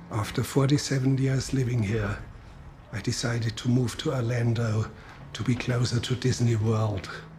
After 47 years living here, I decided to move to Orlando to be closer to Disney World.